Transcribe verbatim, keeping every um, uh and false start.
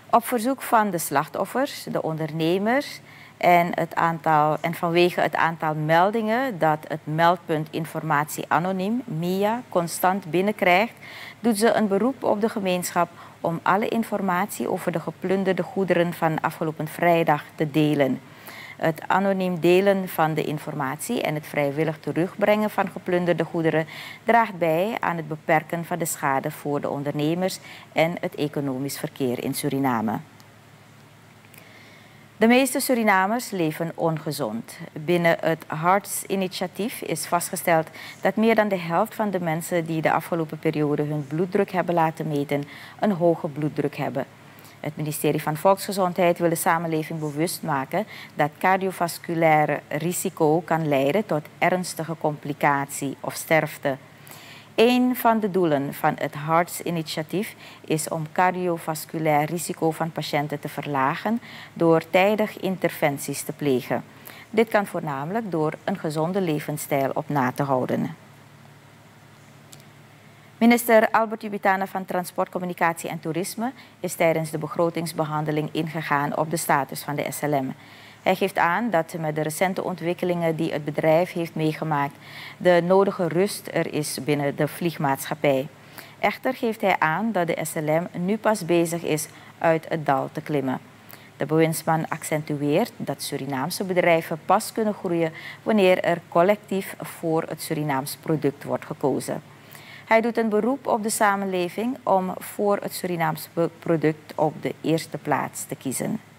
Op verzoek van de slachtoffers, de ondernemers en, het aantal, en vanwege het aantal meldingen dat het meldpunt Informatie Anoniem, M I A, constant binnenkrijgt, doet ze een beroep op de gemeenschap om alle informatie over de geplunderde goederen van afgelopen vrijdag te delen. Het anoniem delen van de informatie en het vrijwillig terugbrengen van geplunderde goederen draagt bij aan het beperken van de schade voor de ondernemers en het economisch verkeer in Suriname. De meeste Surinamers leven ongezond. Binnen het Hartsinitiatief is vastgesteld dat meer dan de helft van de mensen die de afgelopen periode hun bloeddruk hebben laten meten, een hoge bloeddruk hebben. Het ministerie van Volksgezondheid wil de samenleving bewust maken dat cardiovasculair risico kan leiden tot ernstige complicatie of sterfte. Een van de doelen van het Hartsinitiatief is om cardiovasculair risico van patiënten te verlagen door tijdig interventies te plegen. Dit kan voornamelijk door een gezonde levensstijl op na te houden. Minister Albert Jubitana van Transport, Communicatie en Toerisme is tijdens de begrotingsbehandeling ingegaan op de status van de S L M. Hij geeft aan dat met de recente ontwikkelingen die het bedrijf heeft meegemaakt, de nodige rust er is binnen de vliegmaatschappij. Echter geeft hij aan dat de S L M nu pas bezig is uit het dal te klimmen. De bewindsman accentueert dat Surinaamse bedrijven pas kunnen groeien wanneer er collectief voor het Surinaams product wordt gekozen. Hij doet een beroep op de samenleving om voor het Surinaams product op de eerste plaats te kiezen.